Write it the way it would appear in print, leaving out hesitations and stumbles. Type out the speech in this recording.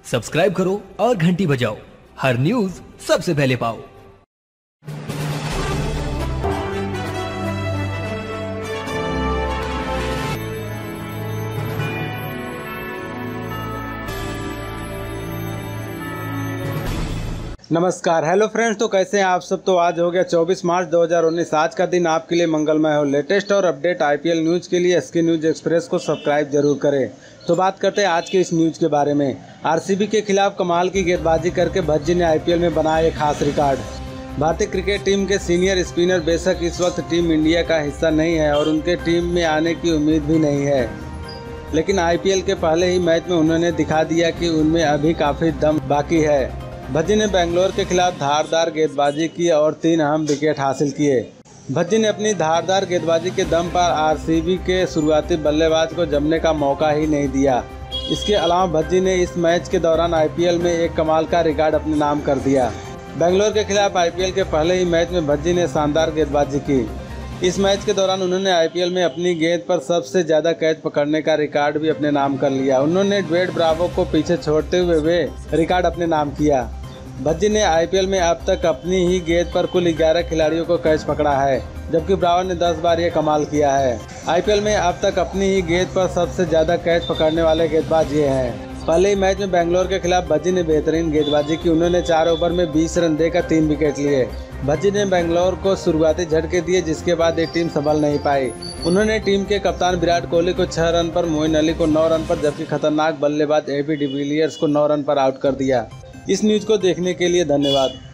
Subscribe करो और घंटी बजाओ, हर न्यूज सबसे पहले पाओ। नमस्कार, हेलो फ्रेंड्स। तो कैसे हैं आप सब। तो आज हो गया 24 मार्च 2019। आज का दिन आपके लिए मंगलमय हो। लेटेस्ट और अपडेट आईपीएल न्यूज़ के लिए एसके न्यूज़ एक्सप्रेस को सब्सक्राइब जरूर करें। तो बात करते हैं आज के इस न्यूज़ के बारे में। आरसीबी के खिलाफ कमाल की गेंदबाजी करके भज्जी ने आईपीएल में बनाया एक खास रिकॉर्ड। भारतीय क्रिकेट टीम के सीनियर स्पिनर बेशक इस वक्त टीम इंडिया का हिस्सा नहीं है और उनके टीम में आने की उम्मीद भी नहीं है, लेकिन आईपीएल के पहले ही मैच में उन्होंने दिखा दिया कि उनमें अभी काफ़ी दम बाकी है। भज्जी ने बेंगलोर के खिलाफ धारदार गेंदबाजी की और 3 अहम विकेट हासिल किए। भज्जी ने अपनी धारदार गेंदबाजी के दम पर आरसीबी के शुरुआती बल्लेबाज को जमने का मौका ही नहीं दिया। इसके अलावा भज्जी ने इस मैच के दौरान आईपीएल में एक कमाल का रिकॉर्ड अपने नाम कर दिया। बेंगलोर के खिलाफ आईपीएल के पहले ही मैच में भज्जी ने शानदार गेंदबाजी की। इस मैच के दौरान उन्होंने आईपीएल में अपनी गेंद पर सबसे ज़्यादा कैच पकड़ने का रिकॉर्ड भी अपने नाम कर लिया। उन्होंने ड्वेड ब्रावो को पीछे छोड़ते हुए वे रिकॉर्ड अपने नाम किया। भज्जी ने आईपीएल में अब तक अपनी ही गेंद पर कुल 11 खिलाड़ियों को कैच पकड़ा है, जबकि ब्रावो ने 10 बार यह कमाल किया है। आईपीएल में अब तक अपनी ही गेंद पर सबसे ज़्यादा कैच पकड़ने वाले गेंदबाज ये हैं। पहले ही मैच में बेंगलोर के खिलाफ भज्जी ने बेहतरीन गेंदबाजी की। उन्होंने 4 ओवर में 20 रन देकर 3 विकेट लिए। भज्जी ने बेंगलोर को शुरुआती झटके दिए, जिसके बाद ये टीम संभल नहीं पाई। उन्होंने टीम के कप्तान विराट कोहली को 6 रन पर, मोइन अली को 9 रन पर, जबकि खतरनाक बल्लेबाज एबी डिविलियर्स को 9 रन पर आउट कर दिया। इस न्यूज़ को देखने के लिए धन्यवाद।